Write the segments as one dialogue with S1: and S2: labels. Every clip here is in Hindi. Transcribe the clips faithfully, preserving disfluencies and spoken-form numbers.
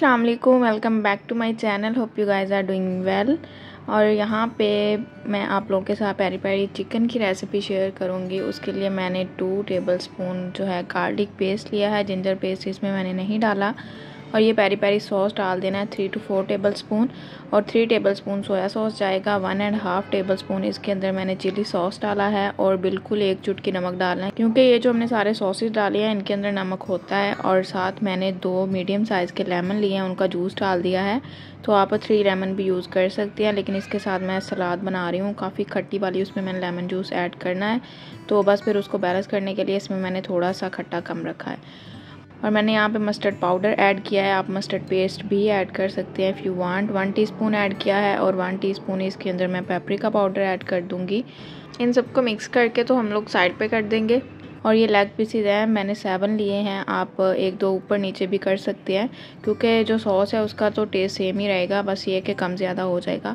S1: अस्सलाम वालेकुम, welcome back to my channel. Hope you guys are doing well. और यहाँ पे मैं आप लोगों के साथ पेरी पेरी चिकन की रेसिपी शेयर करूँगी। उसके लिए मैंने टू टेबलस्पून जो है गार्लिक पेस्ट लिया है, जिंजर पेस्ट इसमें मैंने नहीं डाला। और ये पेरी पेरी सॉस डाल देना है थ्री टू फोर टेबलस्पून। और थ्री टेबलस्पून सोया सॉस जाएगा। वन एंड हाफ टेबलस्पून इसके अंदर मैंने चिली सॉस डाला है। और बिल्कुल एक चुटकी नमक डालना है, क्योंकि ये जो हमने सारे सॉसेस डाले हैं इनके अंदर नमक होता है। और साथ मैंने दो मीडियम साइज़ के लेमन लिए हैं, उनका जूस डाल दिया है। तो आप थ्री लेमन भी यूज़ कर सकते हैं, लेकिन इसके साथ मैं सलाद बना रही हूँ काफ़ी खट्टी वाली, उसमें मैंने लेमन जूस ऐड करना है। तो बस फिर उसको बैलेंस करने के लिए इसमें मैंने थोड़ा सा खट्टा कम रखा है। और मैंने यहाँ पे मस्टर्ड पाउडर ऐड किया है, आप मस्टर्ड पेस्ट भी ऐड कर सकते हैं if you want. One teaspoon add किया है और वन टीस्पून इसके अंदर मैं पेपरिका पाउडर ऐड कर दूँगी। इन सबको मिक्स करके तो हम लोग साइड पे कर देंगे। और ये लेग पीसेज हैं, मैंने सेवन लिए हैं, आप एक दो ऊपर नीचे भी कर सकते हैं, क्योंकि जो सॉस है उसका तो टेस्ट सेम ही रहेगा, बस ये कि कम ज़्यादा हो जाएगा।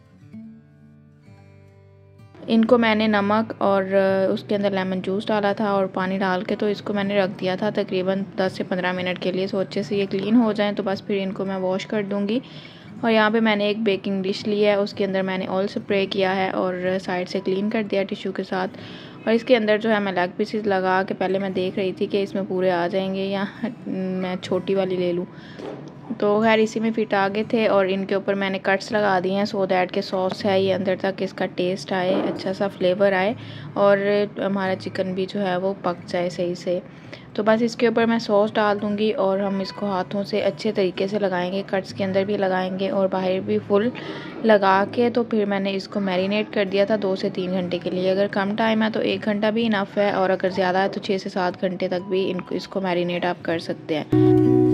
S1: इनको मैंने नमक और उसके अंदर लेमन जूस डाला था और पानी डाल के, तो इसको मैंने रख दिया था तकरीबन दस से पंद्रह मिनट के लिए। सो अच्छे से ये क्लीन हो जाएं तो बस फिर इनको मैं वॉश कर दूंगी। और यहाँ पे मैंने एक बेकिंग डिश ली है, उसके अंदर मैंने ऑयल स्प्रे किया है और साइड से क्लीन कर दिया टिश्यू के साथ। और इसके अंदर जो है मैं लेग पीसेस लगा के पहले मैं देख रही थी कि इसमें पूरे आ जाएंगे या मैं छोटी वाली ले लूँ, तो खैर इसी में फिट आ गए थे। और इनके ऊपर मैंने कट्स लगा दिए हैं सो दैट के सॉस है ये अंदर तक इसका टेस्ट आए, अच्छा सा फ्लेवर आए और हमारा चिकन भी जो है वो पक जाए सही से। तो बस इसके ऊपर मैं सॉस डाल दूंगी और हम इसको हाथों से अच्छे तरीके से लगाएंगे, कट्स के अंदर भी लगाएंगे और बाहर भी फुल लगा के। तो फिर मैंने इसको मैरिनेट कर दिया था दो से तीन घंटे के लिए। अगर कम टाइम है तो एक घंटा भी इनफ है, और अगर ज़्यादा है तो छः से सात घंटे तक भी इनको इसको मैरिनेट आप कर सकते हैं।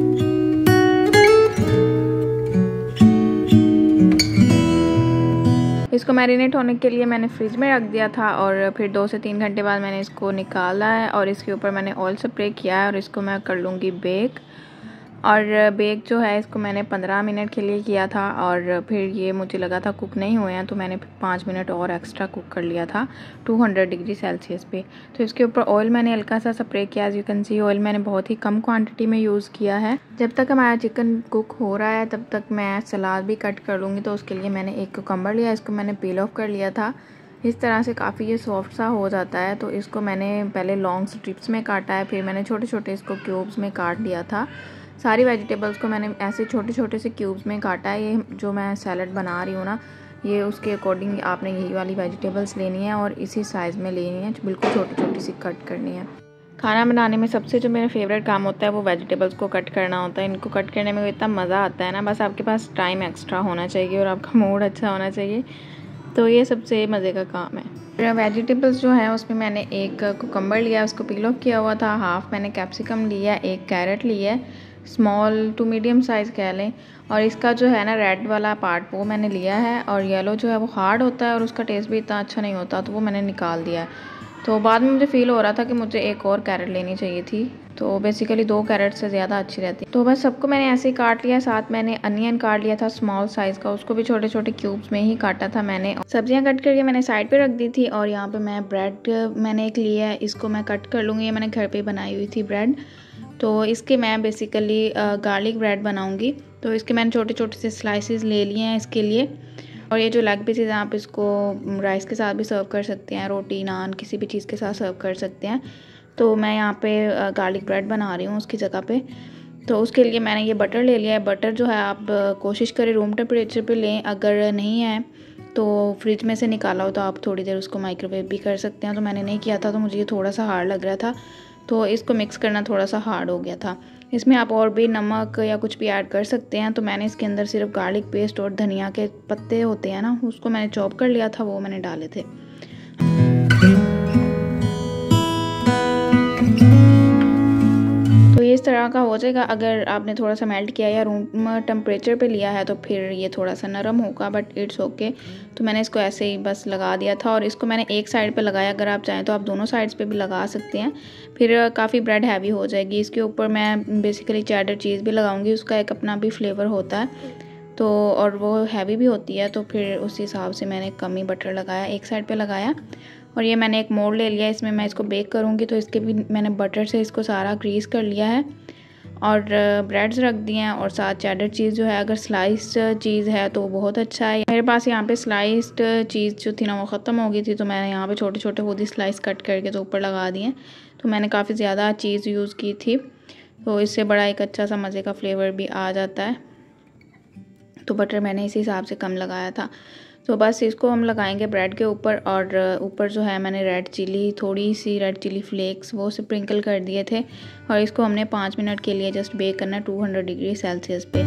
S1: इसको मैरिनेट होने के लिए मैंने फ्रिज में रख दिया था और फिर दो से तीन घंटे बाद मैंने इसको निकाला है और इसके ऊपर मैंने ऑयल स्प्रे किया है और इसको मैं कर लूँगी बेक। और बेक जो है इसको मैंने पंद्रह मिनट के लिए किया था और फिर ये मुझे लगा था कुक नहीं हुए हैं, तो मैंने पाँच मिनट और एक्स्ट्रा कुक कर लिया था टू हंड्रेड डिग्री सेल्सियस पे। तो इसके ऊपर ऑयल मैंने हल्का सा स्प्रे किया। As you can see oil मैंने बहुत ही कम क्वांटिटी में यूज़ किया है। जब तक हमारा चिकन कुक हो रहा है तब तक मैं सलाद भी कट कर लूँगी। तो उसके लिए मैंने एक कुकम्बर लिया, इसको मैंने पील ऑफ कर लिया था। इस तरह से काफ़ी ये सॉफ्ट सा हो जाता है। तो इसको मैंने पहले लॉन्ग स्ट्रिप्स में काटा है, फिर मैंने छोटे छोटे इसको क्यूब्स में काट लिया था। सारी वेजिटेबल्स को मैंने ऐसे छोटे छोटे से क्यूब्स में काटा है। ये जो मैं सैलड बना रही हूँ ना, ये उसके अकॉर्डिंग आपने यही वाली वेजिटेबल्स लेनी है और इसी साइज़ में लेनी है, बिल्कुल छोटी छोटी सी कट करनी है। खाना बनाने में सबसे जो मेरा फेवरेट काम होता है वो वेजिटेबल्स को कट करना होता है। इनको कट करने में इतना मज़ा आता है ना, बस आपके पास टाइम एक्स्ट्रा होना चाहिए और आपका मूड अच्छा होना चाहिए, तो ये सबसे मज़े का काम है। वेजिटेबल्स जो है उसमें मैंने एक कुकम्बर लिया, उसको पील ऑफ किया हुआ था। हाफ़ मैंने कैप्सिकम लिया, एक कैरेट लिया है, स्मॉल टू मीडियम साइज़ कह लें। और इसका जो है ना रेड वाला पार्ट वो मैंने लिया है, और येलो जो है वो हार्ड होता है और उसका टेस्ट भी इतना अच्छा नहीं होता, तो वो मैंने निकाल दिया है। तो बाद में मुझे फ़ील हो रहा था कि मुझे एक और कैरेट लेनी चाहिए थी, तो बेसिकली दो कैरेट से ज़्यादा अच्छी रहती। तो बस सबको मैंने ऐसे ही काट लिया। साथ मैंने अनियन काट लिया था स्मॉल साइज़ का, उसको भी छोटे छोटे क्यूब्स में ही काटा था मैंने। सब्जियां कट करके मैंने साइड पे रख दी थी। और यहाँ पे मैं ब्रेड मैंने एक लिया है, इसको मैं कट कर लूँगी। ये मैंने घर पे बनाई हुई थी ब्रेड, तो इसके मैं बेसिकली गार्लिक ब्रेड बनाऊँगी। तो इसके मैंने छोटे छोटे से स्लाइसेस ले लिए हैं इसके लिए। और ये जो लेग पीसेज हैं आप इसको राइस के साथ भी सर्व कर सकते हैं, रोटी नान किसी भी चीज़ के साथ सर्व कर सकते हैं। तो मैं यहाँ पे गार्लिक ब्रेड बना रही हूँ उसकी जगह पे। तो उसके लिए मैंने ये बटर ले लिया है। बटर जो है आप कोशिश करें रूम टेम्परेचर पे लें, अगर नहीं है तो फ्रिज में से निकाला हो तो आप थोड़ी देर उसको माइक्रोवेव भी कर सकते हैं। तो मैंने नहीं किया था, तो मुझे ये थोड़ा सा हार्ड लग रहा था, तो इसको मिक्स करना थोड़ा सा हार्ड हो गया था। इसमें आप और भी नमक या कुछ भी ऐड कर सकते हैं। तो मैंने इसके अंदर सिर्फ गार्लिक पेस्ट और धनिया के पत्ते होते हैं ना, उसको मैंने चॉप कर लिया था, वो मैंने डाले थे। तो ये इस तरह का हो जाएगा। अगर आपने थोड़ा सा मेल्ट किया या रूम टेम्परेचर पे लिया है तो फिर ये थोड़ा सा नरम होगा, बट इट्स ओके। तो मैंने इसको ऐसे ही बस लगा दिया था और इसको मैंने एक साइड पे लगाया। अगर आप चाहें तो आप दोनों साइड्स पे भी लगा सकते हैं, फिर काफ़ी ब्रेड हैवी हो जाएगी। इसके ऊपर मैं बेसिकली चेडर चीज़ भी लगाऊंगी, उसका एक अपना भी फ्लेवर होता है, तो और वो हैवी भी होती है, तो फिर उस हिसाब से मैंने कम ही बटर लगाया, एक साइड पे लगाया। और ये मैंने एक मोल्ड ले लिया, इसमें मैं इसको बेक करूँगी। तो इसके भी मैंने बटर से इसको सारा ग्रीस कर लिया है। और ब्रेड्स रख दिए हैं और साथ चेडर चीज़ जो है, अगर स्लाइस्ड चीज़ है तो बहुत अच्छा है। मेरे पास यहाँ पे स्लाइस्ड चीज़ जो थी ना वो ख़त्म हो गई थी, तो मैंने यहाँ पे छोटे छोटे खुद ही स्लाइस कट करके तो ऊपर लगा दिए। तो मैंने काफ़ी ज़्यादा चीज़ यूज़ की थी, तो इससे बड़ा एक अच्छा सा मज़े का फ्लेवर भी आ जाता है। तो बटर मैंने इसी हिसाब से कम लगाया था। तो बस इसको हम लगाएंगे ब्रेड के ऊपर, और ऊपर जो है मैंने रेड चिली, थोड़ी सी रेड चिली फ्लेक्स वो स्प्रिंकल कर दिए थे। और इसको हमने पाँच मिनट के लिए जस्ट बेक करना है टू हंड्रेड डिग्री सेल्सियस पे।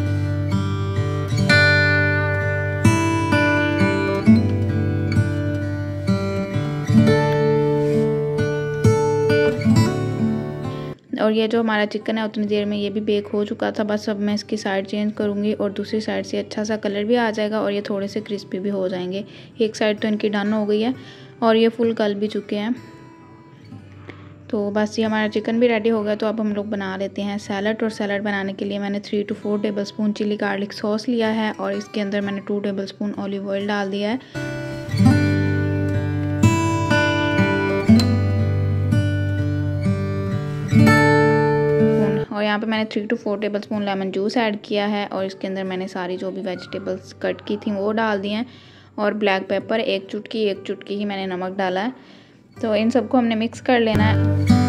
S1: और ये जो हमारा चिकन है उतनी देर में ये भी बेक हो चुका था। बस अब मैं इसकी साइड चेंज करूँगी और दूसरी साइड से अच्छा सा कलर भी आ जाएगा और ये थोड़े से क्रिस्पी भी हो जाएंगे। एक साइड तो इनकी डन हो गई है और ये फुल गल भी चुके हैं। तो बस ये हमारा चिकन भी रेडी हो गया। तो अब हम लोग बना लेते हैं सैलड। और सैलड बनाने के लिए मैंने three two four tablespoon chili garlic sauce लिया है और इसके अंदर मैंने two tablespoon olive oil डाल दिया है। और यहाँ पे मैंने three two four tablespoon lemon juice add किया है और इसके अंदर मैंने सारी जो भी वेजिटेबल्स कट की थी वो डाल दी हैं। और ब्लैक पेपर एक चुटकी एक चुटकी ही मैंने नमक डाला है। तो इन सबको हमने मिक्स कर लेना है।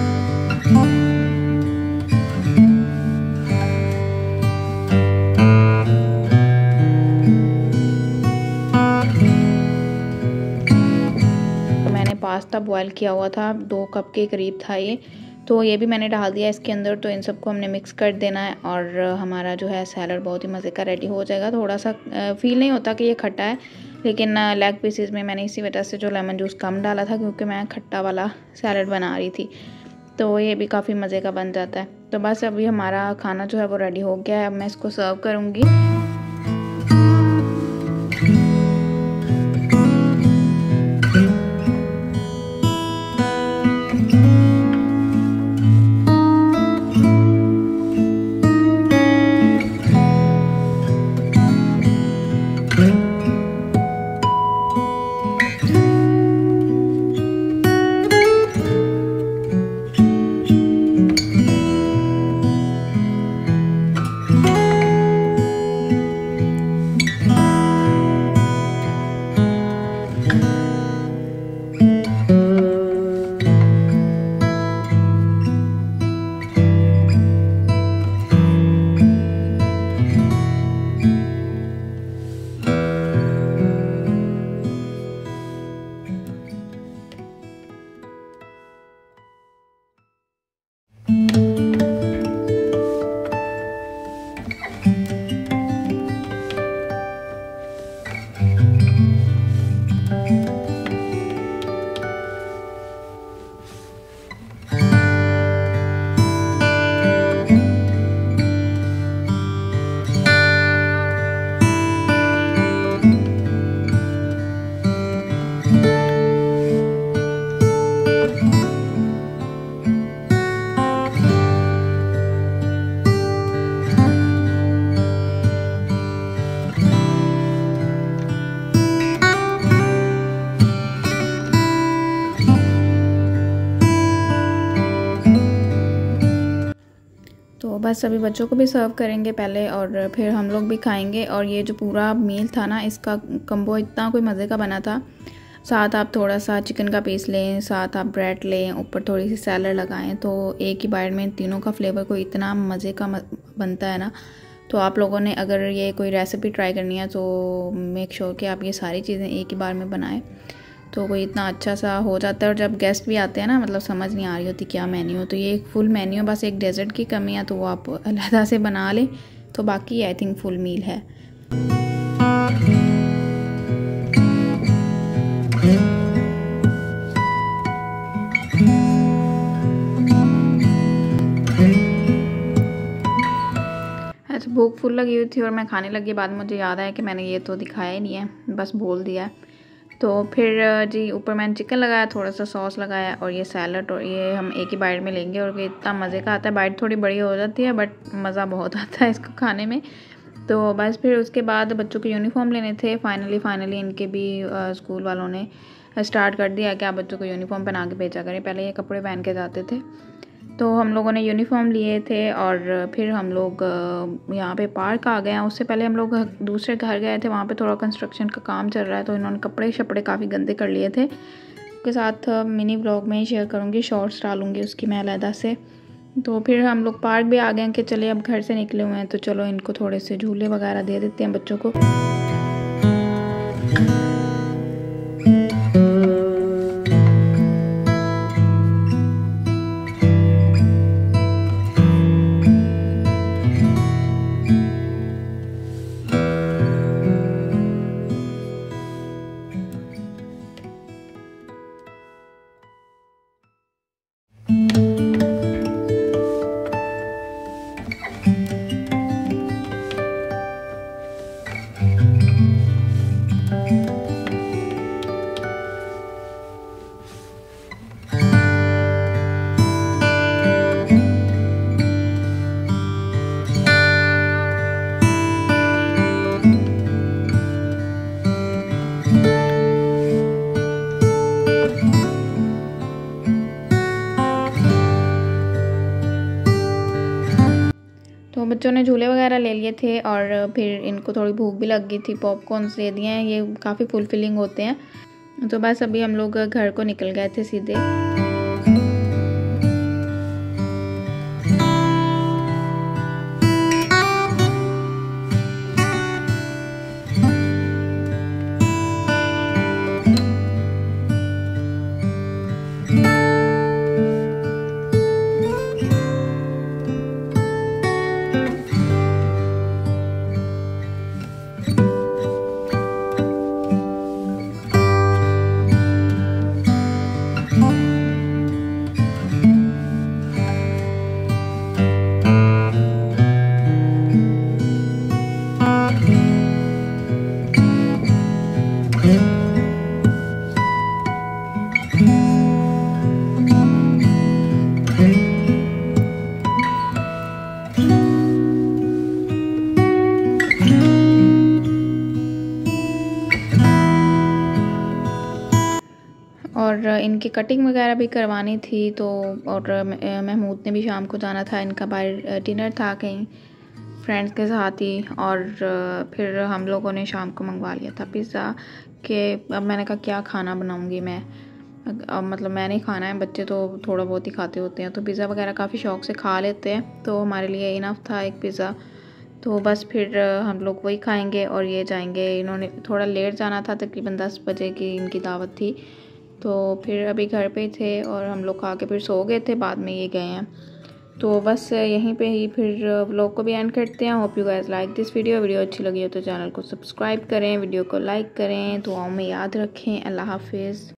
S1: तो मैंने पास्ता बॉयल किया हुआ था, दो कप के करीब था ये, तो ये भी मैंने डाल दिया इसके अंदर। तो इन सबको हमने मिक्स कर देना है और हमारा जो है सैलड बहुत ही मज़े का रेडी हो जाएगा। थोड़ा सा फील नहीं होता कि ये खट्टा है, लेकिन लेग पीसेस में मैंने इसी वजह से जो लेमन जूस कम डाला था, क्योंकि मैं खट्टा वाला सैलड बना रही थी। तो ये भी काफ़ी मज़े का बन जाता है। तो बस अभी हमारा खाना जो है वो रेडी हो गया है। अब मैं इसको सर्व करूँगी। तो बस अभी बच्चों को भी सर्व करेंगे पहले और फिर हम लोग भी खाएंगे। और ये जो पूरा मील था ना, इसका कम्बो इतना कोई मज़े का बना था। साथ आप थोड़ा सा चिकन का पीस लें, साथ आप ब्रेड लें, ऊपर थोड़ी सी सैलड लगाएं, तो एक ही बाइट में तीनों का फ्लेवर कोई इतना मज़े का बनता है ना। तो आप लोगों ने अगर ये कोई रेसिपी ट्राई करनी है तो मेक श्योर कि आप ये सारी चीज़ें एक ही बार में बनाएं, तो कोई इतना अच्छा सा हो जाता है। और जब गेस्ट भी आते हैं ना, मतलब समझ नहीं आ रही होती क्या मेन्यू हो, तो ये एक फुल मेन्यू, बस एक डेजर्ट की कमी है तो वो आप अलहदा से बना लें, तो बाकी आई थिंक फुल मील है। अच्छा, भूख फुल लगी हुई थी और मैं खाने लगी, बाद मुझे याद आया कि मैंने ये तो दिखाया ही नहीं है, बस बोल दिया है। तो फिर जी ऊपर मैंने चिकन लगाया, थोड़ा सा सॉस लगाया और ये सैलड, और ये हम एक ही बाइट में लेंगे। और ये इतना मज़े का आता है, बाइट थोड़ी बड़ी हो जाती है बट मज़ा बहुत आता है इसको खाने में। तो बस फिर उसके बाद बच्चों के यूनिफॉर्म लेने थे। फाइनली फाइनली इनके भी आ, स्कूल वालों ने स्टार्ट कर दिया कि आप बच्चों को यूनिफॉर्म पहना के भेजा करें। पहले ये कपड़े पहन के जाते थे, तो हम लोगों ने यूनिफॉर्म लिए थे और फिर हम लोग यहाँ पे पार्क आ गए हैं। उससे पहले हम लोग दूसरे घर गए थे, वहाँ पे थोड़ा कंस्ट्रक्शन का काम चल रहा है तो इन्होंने कपड़े शपड़े काफ़ी गंदे कर लिए थे। उसके साथ मिनी ब्लॉग में ही शेयर करूँगी, शॉर्ट्स डालूँगी उसकी मैं अलहदा से। तो फिर हम लोग पार्क भी आ गए कि चलिए अब घर से निकले हुए हैं तो चलो इनको थोड़े से झूले वगैरह दे देते हैं बच्चों को। तो बच्चों ने झूले वगैरह ले लिए थे और फिर इनको थोड़ी भूख भी लग गई थी, पॉपकॉर्न्स दे दिए हैं, ये काफ़ी फुलफिलिंग होते हैं। तो बस अभी हम लोग घर को निकल गए थे सीधे। और इनकी कटिंग वगैरह भी करवानी थी तो और महमूद ने भी शाम को जाना था, इनका बाहर डिनर था कहीं फ्रेंड्स के साथ ही। और फिर हम लोगों ने शाम को मंगवा लिया था पिज़्ज़ा कि अब मैंने कहा क्या खाना बनाऊंगी मैं, अब मतलब मैं नहीं खाना है, बच्चे तो थोड़ा बहुत ही खाते होते हैं तो पिज़्ज़ा वगैरह काफ़ी शौक़ से खा लेते हैं तो हमारे लिए इनफ था एक पिज़्ज़ा। तो बस फिर हम लोग वही खाएंगे और ये जाएंगे, इन्होंने थोड़ा लेट जाना था, तकरीबन दस बजे की इनकी दावत थी। तो फिर अभी घर पे थे और हम लोग खा के फिर सो गए थे, बाद में ये गए हैं। तो बस यहीं पे ही फिर व्लॉग को भी एंड करते हैं। Hope you guys like this video video अच्छी लगी हो तो चैनल को सब्सक्राइब करें, वीडियो को लाइक करें, दुआओं में याद रखें। अल्लाह हाफिज़।